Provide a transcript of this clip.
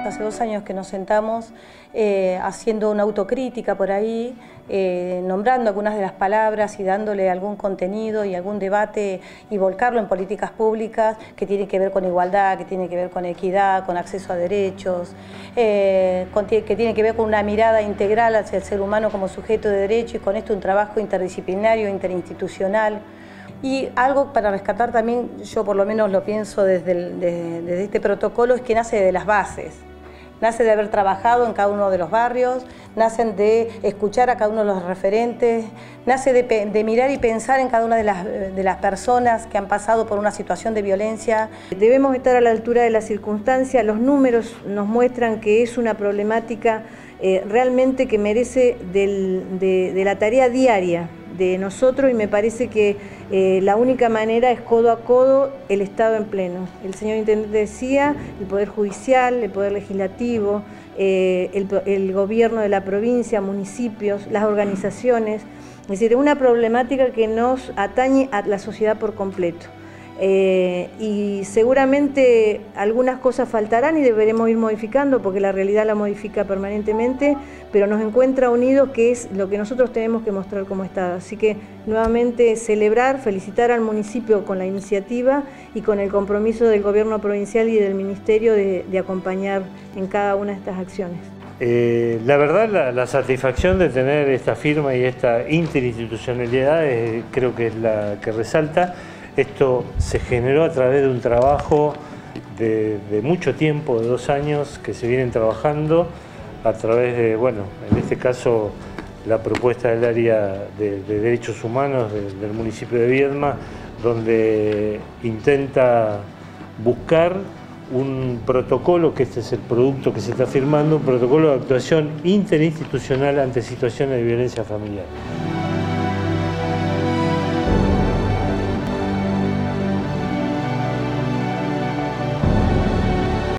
Hace 2 años que nos sentamos haciendo una autocrítica por ahí, nombrando algunas de las palabras y dándole algún contenido y algún debate y volcarlo en políticas públicas que tienen que ver con igualdad, que tienen que ver con equidad, con acceso a derechos, que tienen que ver con una mirada integral hacia el ser humano como sujeto de derecho y con esto un trabajo interdisciplinario, interinstitucional. Y algo para rescatar también, yo por lo menos lo pienso desde este protocolo, es que nace de las bases. Nace de haber trabajado en cada uno de los barrios, nacen de escuchar a cada uno de los referentes, nace de mirar y pensar en cada una de las personas que han pasado por una situación de violencia. Debemos estar a la altura de la circunstancia, los números nos muestran que es una problemática realmente que merece de la tarea diaria de nosotros, y me parece que la única manera es codo a codo el Estado en pleno. El señor Intendente decía, el Poder Judicial, el Poder Legislativo, el gobierno de la provincia, municipios, las organizaciones. Es decir, es una problemática que nos atañe a la sociedad por completo. Y seguramente algunas cosas faltarán y deberemos ir modificando porque la realidad la modifica permanentemente, pero nos encuentra unidos, que es lo que nosotros tenemos que mostrar como Estado. Así que nuevamente celebrar, felicitar al municipio con la iniciativa y con el compromiso del gobierno provincial y del ministerio de acompañar en cada una de estas acciones. La verdad, la satisfacción de tener esta firma y esta interinstitucionalidad creo que es la que resalta. Esto se generó a través de un trabajo de mucho tiempo, de 2 años, que se vienen trabajando a través de, bueno, en este caso, la propuesta del área de derechos humanos del municipio de Viedma, donde intenta buscar un protocolo, que este es el producto que se está firmando, un protocolo de actuación interinstitucional ante situaciones de violencia familiar.